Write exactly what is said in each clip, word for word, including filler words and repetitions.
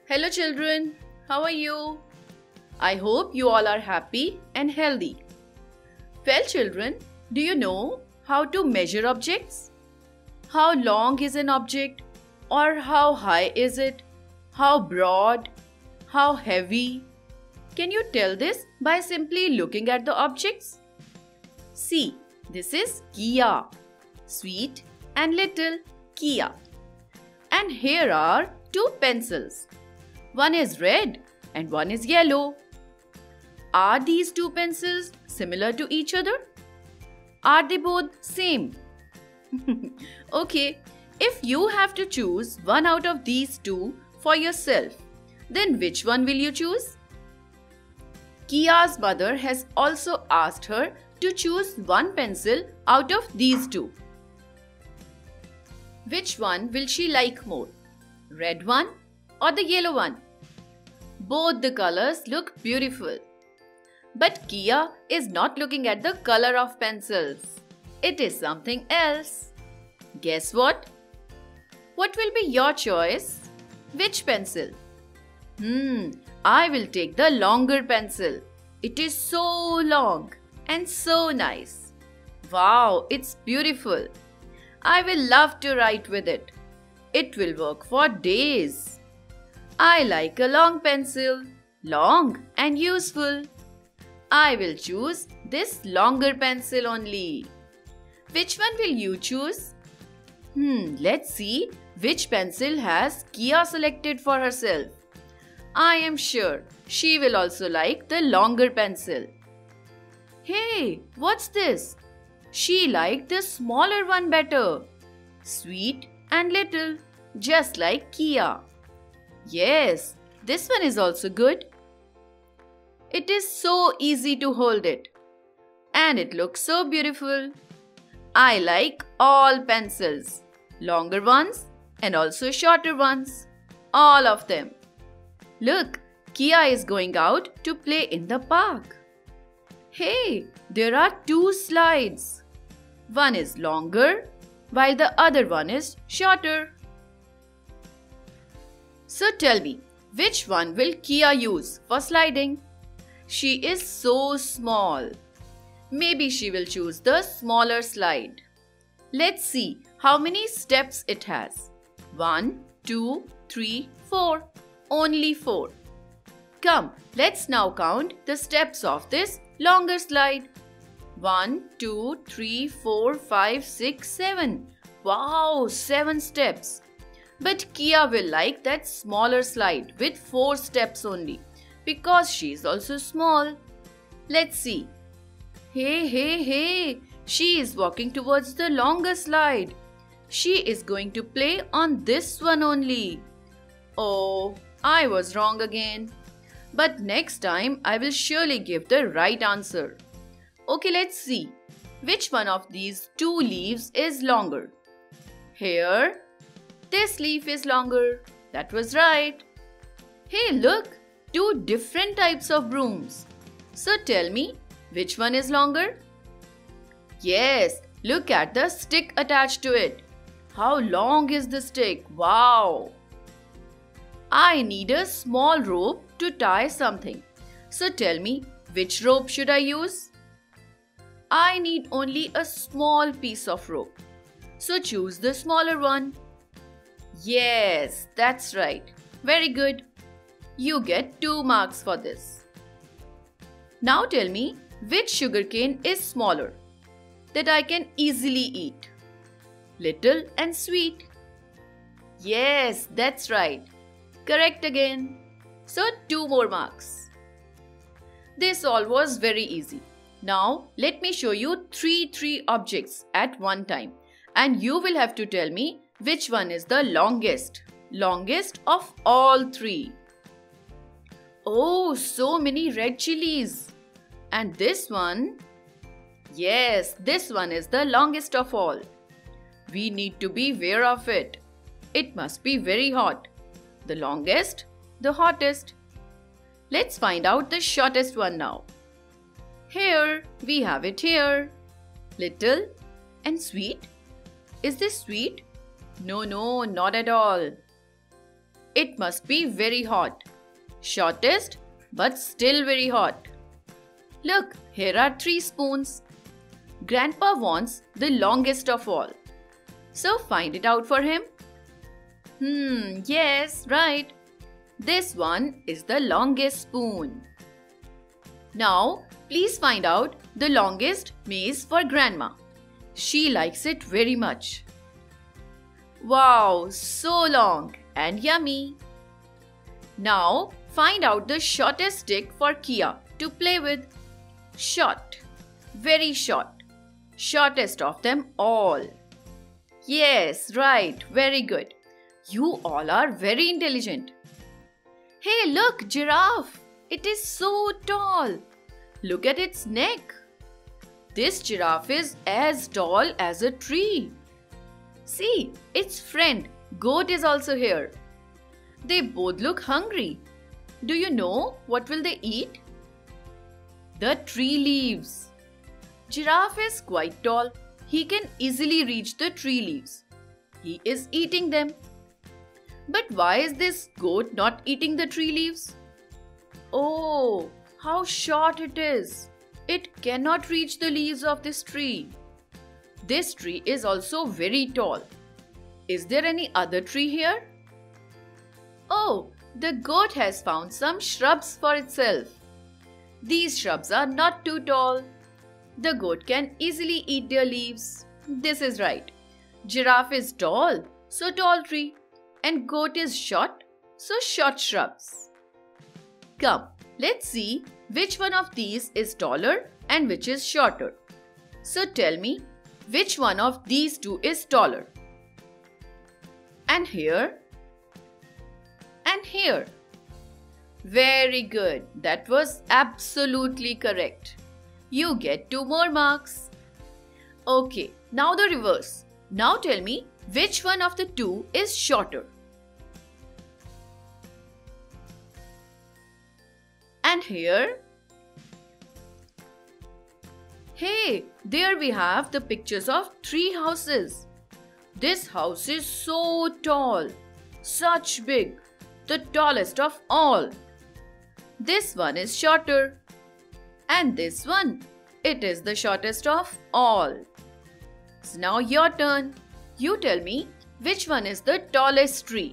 Hello children, how are you? I hope you all are happy and healthy. Well children, do you know how to measure objects? How long is an object? Or how high is it? How broad? How heavy? Can you tell this by simply looking at the objects? See, this is Kia, sweet and little Kia. And here are two pencils. One is red and one is yellow. Are these two pencils similar to each other? Are they both same? Okay, if you have to choose one out of these two for yourself, then which one will you choose? Kia's mother has also asked her to choose one pencil out of these two. Which one will she like more? Red one or the yellow one? Both the colors look beautiful. But Kia is not looking at the color of pencils. It is something else. Guess what? What will be your choice? Which pencil? Hmm, I will take the longer pencil. It is so long and so nice. Wow, it's beautiful. I will love to write with it. It will work for days. I like a long pencil, long and useful. I will choose this longer pencil only. Which one will you choose? Hmm, let's see which pencil has Kia selected for herself. I am sure she will also like the longer pencil. Hey, what's this? She liked the smaller one better. Sweet and little, just like Kia. Yes, this one is also good. It is so easy to hold it. And it looks so beautiful. I like all pencils. Longer ones and also shorter ones. All of them. Look, Kia is going out to play in the park. Hey, there are two slides. One is longer while the other one is shorter. So tell me, which one will Kia use for sliding? She is so small. Maybe she will choose the smaller slide. Let's see how many steps it has. One, two, three, four. Only four. Come, let's now count the steps of this longer slide. One, two, three, four, five, six, seven. Wow, seven steps. But Kia will like that smaller slide with four steps only because she is also small. Let's see. Hey, hey, hey. She is walking towards the longer slide. She is going to play on this one only. Oh, I was wrong again. But next time I will surely give the right answer. Okay, let's see. Which one of these two leaves is longer? Here, this leaf is longer. That was right. Hey, look, two different types of brooms. So tell me, which one is longer? Yes, look at the stick attached to it. How long is the stick? Wow! I need a small rope to tie something. So tell me, which rope should I use? I need only a small piece of rope. So choose the smaller one. Yes, that's right. Very good. You get two marks for this. Now tell me, which sugarcane is smaller, that I can easily eat? Little and sweet. Yes, that's right. Correct again. So two more marks. This all was very easy. Now let me show you three three objects at one time and you will have to tell me which one is the longest. Longest of all three. Oh, so many red chilies. And this one? Yes, this one is the longest of all. We need to be aware of it. It must be very hot. The longest, the hottest. Let's find out the shortest one now. Here, we have it here. Little and sweet. Is this sweet? No, no, not at all. It must be very hot. Shortest, but still very hot. Look, here are three spoons. Grandpa wants the longest of all. So find it out for him. Hmm, yes, right. This one is the longest spoon. Now, please find out the longest maze for Grandma. She likes it very much. Wow, so long and yummy. Now, find out the shortest stick for Kia to play with. Short, very short, shortest of them all. Yes, right, very good. You all are very intelligent. Hey, look, giraffe. It is so tall. Look at its neck. This giraffe is as tall as a tree. See, its friend, goat, is also here. They both look hungry. Do you know what will they eat? The tree leaves. Giraffe is quite tall. He can easily reach the tree leaves. He is eating them. But why is this goat not eating the tree leaves? Oh, how short it is. It cannot reach the leaves of this tree. This tree is also very tall. Is there any other tree here? Oh, the goat has found some shrubs for itself. These shrubs are not too tall. The goat can easily eat their leaves. This is right. Giraffe is tall, so tall tree. And goat is short, so short shrubs. Come, let's see which one of these is taller and which is shorter. So tell me, which one of these two is taller? And here? And here? Very good. That was absolutely correct. You get two more marks. Okay, now the reverse. Now tell me, which one of the two is shorter? And here? Hey, there we have the pictures of three houses. This house is so tall, such big, the tallest of all. This one is shorter. And this one, it is the shortest of all. So now your turn. You tell me which one is the tallest tree.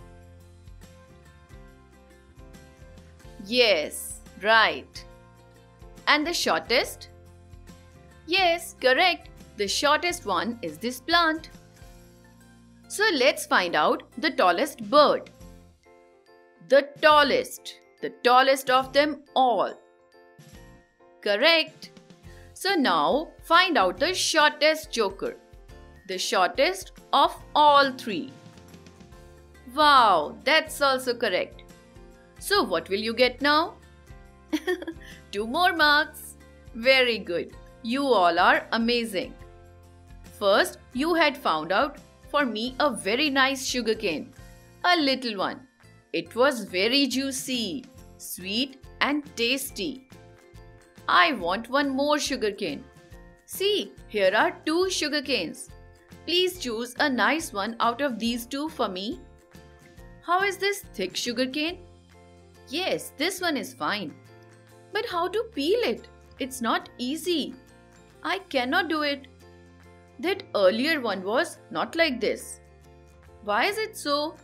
Yes, right. And the shortest? Yes, correct. The shortest one is this plant. So let's find out the tallest bird. The tallest, the tallest of them all. Correct. So now find out the shortest joker. The shortest of all three. Wow, that's also correct. So what will you get now? Two more marks. Very good. You all are amazing. First, you had found out for me a very nice sugarcane. A little one. It was very juicy, sweet and tasty. I want one more sugarcane. See, here are two sugarcanes. Please choose a nice one out of these two for me. How is this thick sugarcane? Yes, this one is fine. But how to peel it? It's not easy. I cannot do it. That earlier one was not like this. Why is it so?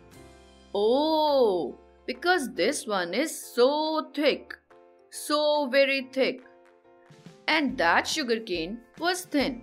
Oh, because this one is so thick. So very thick. And that sugarcane was thin.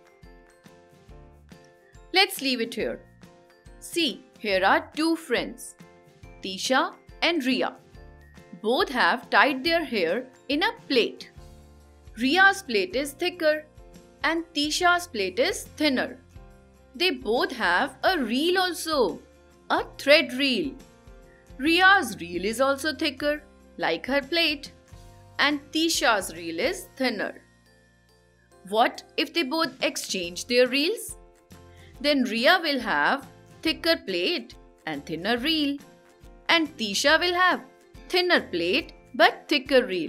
Let's leave it here. See, here are two friends, Tisha and Riya. Both have tied their hair in a plait. Riya's plait is thicker and Tisha's plait is thinner. They both have a reel also, a thread reel. Riya's reel is also thicker, like her plait, and Tisha's reel is thinner. What if they both exchange their reels? Then Riya will have thicker plait and thinner reel, and Tisha will have thinner plait but thicker reel.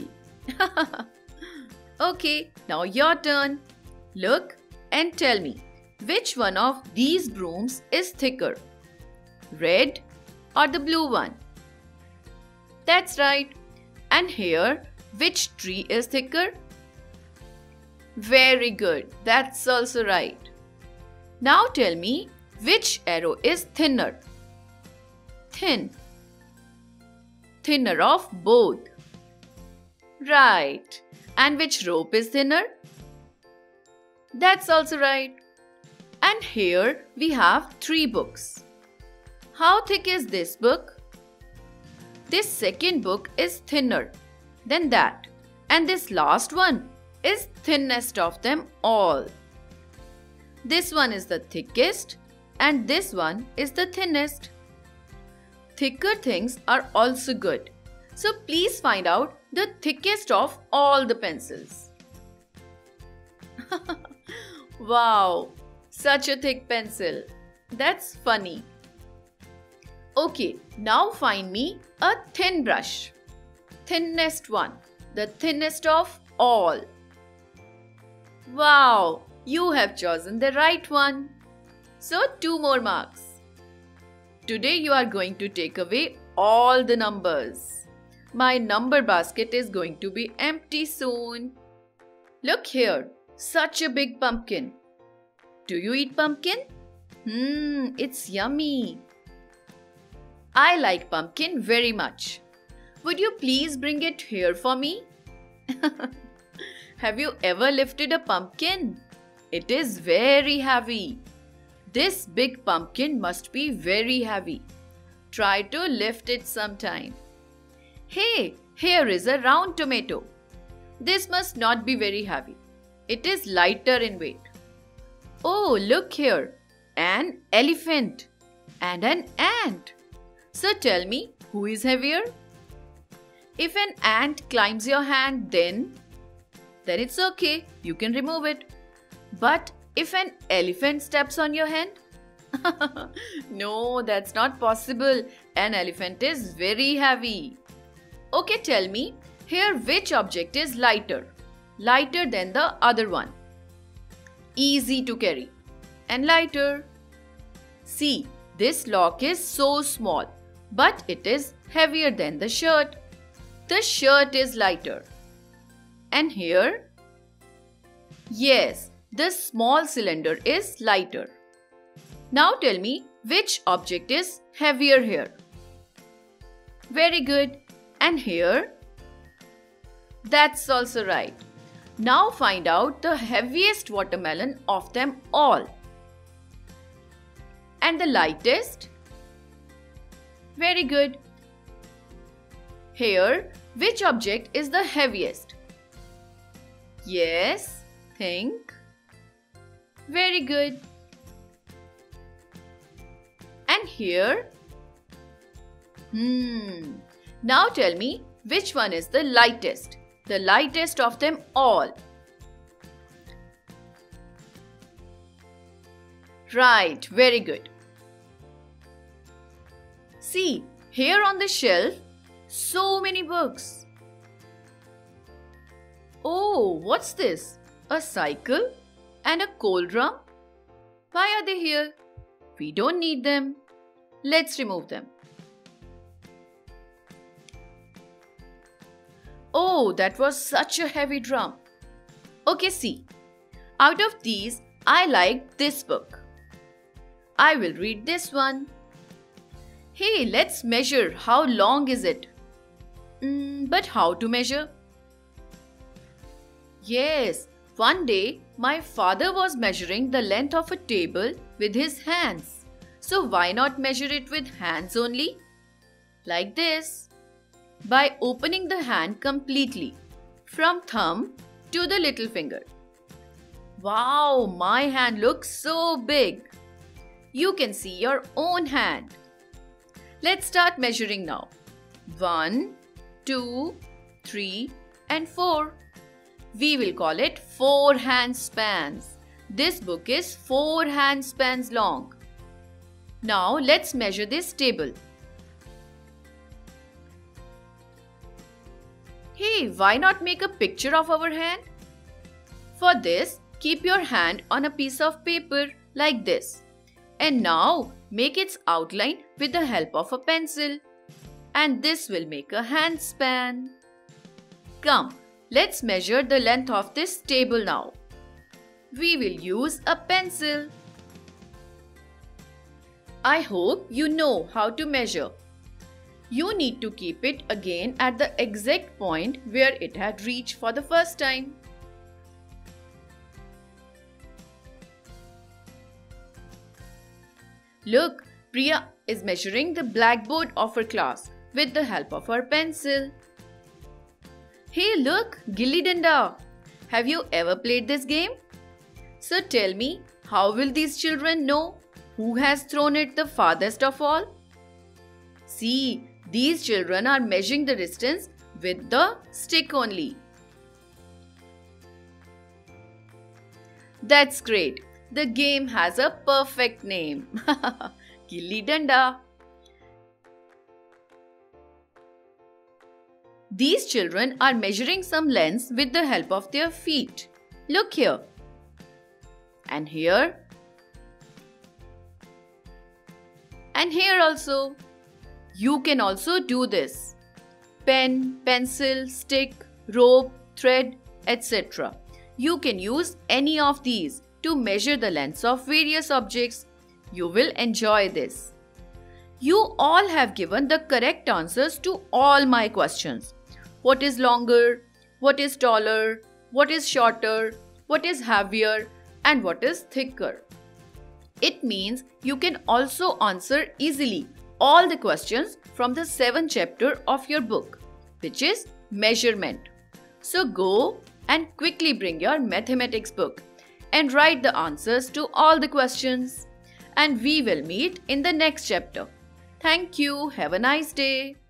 Okay, now your turn. Look and tell me, which one of these brooms is thicker? Red, or the blue one? That's right. And here, which tree is thicker? Very good. That's also right. Now tell me, which arrow is thinner? Thin. Thinner of both. Right. And which rope is thinner? That's also right. And here we have three books. How thick is this book? This second book is thinner than that. And this last one is thinnest of them all. This one is the thickest and this one is the thinnest. Thicker things are also good. So please find out the thickest of all the pencils. Wow, such a thick pencil. That's funny. Okay, now find me a thin brush. Thinnest one, the thinnest of all. Wow, you have chosen the right one. So two more marks. Today you are going to take away all the numbers. My number basket is going to be empty soon. Look here, such a big pumpkin. Do you eat pumpkin? Hmm, it's yummy. I like pumpkin very much. Would you please bring it here for me? Have you ever lifted a pumpkin? It is very heavy. This big pumpkin must be very heavy. Try to lift it sometime. Hey, here is a round tomato. This must not be very heavy. It is lighter in weight. Oh, look here. An elephant and an ant. So tell me, who is heavier? If an ant climbs your hand, then, then it's okay. You can remove it. But if an elephant steps on your hand? No, that's not possible. An elephant is very heavy. Okay, tell me, here which object is lighter? Lighter than the other one. Easy to carry. And lighter. See, this lock is so small, but it is heavier than the shirt. The shirt is lighter. And here? Yes, the small cylinder is lighter. Now tell me, which object is heavier here? Very good. And here? That's also right. Now find out the heaviest watermelon of them all. And the lightest? Very good. Here, which object is the heaviest? Yes, think. Very good. And here? Hmm. Now tell me, which one is the lightest? The lightest of them all. Right, very good. See, here on the shelf, so many books. Oh, what's this? A cycle and a coal drum? Why are they here? We don't need them. Let's remove them. Oh, that was such a heavy drum. Okay, see. Out of these, I like this book. I will read this one. Hey, let's measure. How long is it? Mm, but how to measure? Yes, one day my father was measuring the length of a table with his hands. So why not measure it with hands only? Like this. By opening the hand completely, from thumb to the little finger. Wow, my hand looks so big. You can see your own hand. Let's start measuring now. One, two, three, and four. We will call it four hand spans. This book is four hand spans long. Now let's measure this table. Hey, why not make a picture of our hand? For this, keep your hand on a piece of paper like this. And now make its outline with the help of a pencil. And this will make a hand span. Come, let's measure the length of this table now. We will use a pencil. I hope you know how to measure. You need to keep it again at the exact point where it had reached for the first time. Look, Priya is measuring the blackboard of her class with the help of her pencil. Hey, look, Gilli Danda. Have you ever played this game? So tell me, how will these children know who has thrown it the farthest of all? See, these children are measuring the distance with the stick only. That's great. The game has a perfect name. Gilli Danda. These children are measuring some lengths with the help of their feet. Look here. And here. And here also. You can also do this. Pen, pencil, stick, rope, thread, et cetera. You can use any of these to measure the lengths of various objects. You will enjoy this. You all have given the correct answers to all my questions. What is longer? What is taller? What is shorter? What is heavier? And what is thicker? It means you can also answer easily all the questions from the seventh chapter of your book, which is measurement. So go and quickly bring your mathematics book and write the answers to all the questions. And we will meet in the next chapter. Thank you. Have a nice day.